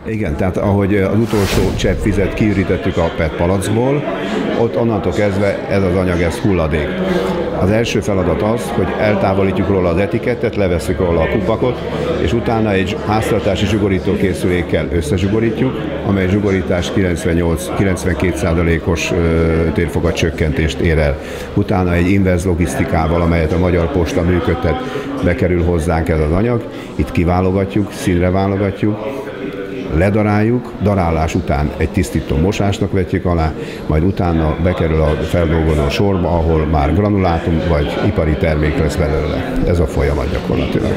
Igen, tehát ahogy az utolsó csepp vizet kiürítettük a PET palackból, ott onnantól kezdve ez az anyag, ez hulladék. Az első feladat az, hogy eltávolítjuk róla az etikettet, levesszük róla a kupakot, és utána egy háztartási zsugorítókészülékkel összezsugorítjuk, amely zsugorítás 92%-os térfogat csökkentést ér el. Utána egy inverz logisztikával, amelyet a Magyar Posta működtet, bekerül hozzánk ez az anyag, itt kiválogatjuk, színre válogatjuk, ledaráljuk, darálás után egy tisztító mosásnak vetjük alá, majd utána bekerül a feldolgozó sorba, ahol már granulátum vagy ipari termék lesz belőle. Ez a folyamat gyakorlatilag.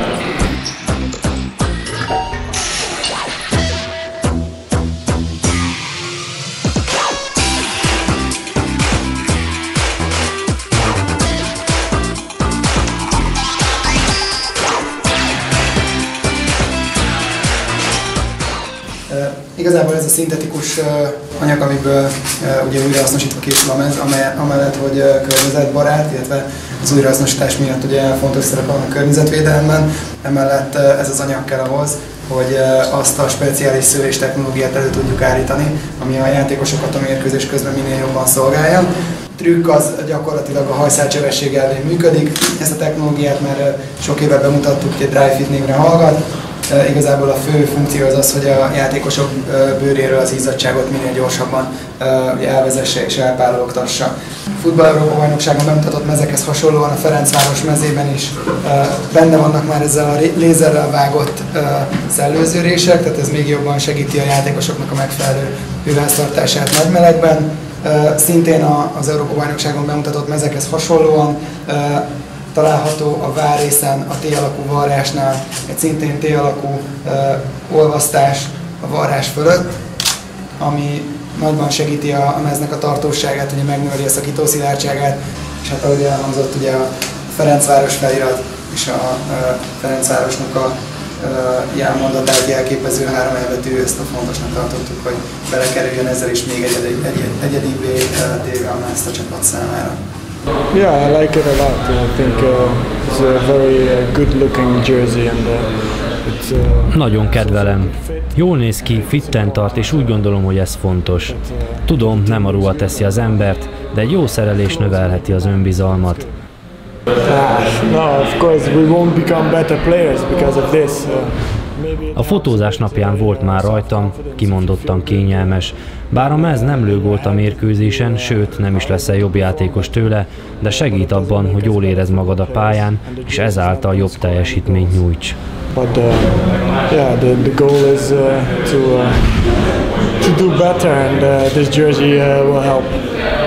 Igazából ez a szintetikus anyag, amiből ugye újrahasznosítva készül a mez, amellett, hogy környezetbarát, illetve az újrahasznosítás miatt ugye fontos szerepe van a környezetvédelemben, emellett ez az anyag kell ahhoz, hogy azt a speciális szőlés technológiát elő tudjuk állítani, ami a játékosokat a mérkőzés közben minél jobban szolgálja. A trükk az gyakorlatilag a hajszálcsövesség elén működik. Ezt a technológiát már sok éve bemutattuk, hogy egy Dri-Fit névre hallgat. Igazából a fő funkció az, hogy a játékosok bőréről az izzadságot minél gyorsabban elvezesse és elpárologtassa. A Futball-Európa-bajnokságon bemutatott mezekhez hasonlóan a Ferencváros mezében is benne vannak már ezzel a lézerrel vágott szellőzőrések, tehát ez még jobban segíti a játékosoknak a megfelelő hőháztartását nagy melegben. Szintén az Európa-bajnokságon bemutatott mezekhez hasonlóan található a várrészen, a T-alakú varrásnál egy szintén T-alakú olvasztás a varrás fölött, ami nagyban segíti a meznek a tartóságát, ugye megnöveli a szakítószilárdságát, és hát ahogy elhangzott, ugye a Ferencváros felirat és a Ferencvárosnak a jelmondatát jelképező 3 elbetű, ezt a fontosnak tartottuk, hogy belekerüljön ezzel is még egyedibbé téve ezt a csapat számára. Yeah, I like it a lot. I think it's a very good-looking jersey, and it's. Nagyon kedvelem. Jól néz ki, fitten tart, és úgy gondolom, hogy ez fontos. Tudom, nem a ruha teszi az embert, de egy jó szerelés növelheti az önbizalmat. No, of course we won't become better players because of this. A fotózás napján volt már rajtam, kimondottan kényelmes. Bár a mez nem lő gólt a mérkőzésen, sőt nem is leszel jobb játékos tőle, de segít abban, hogy jól érezd magad a pályán, és ezáltal jobb teljesítményt nyújts. But yeah, the goal is to do better, and this jersey will help.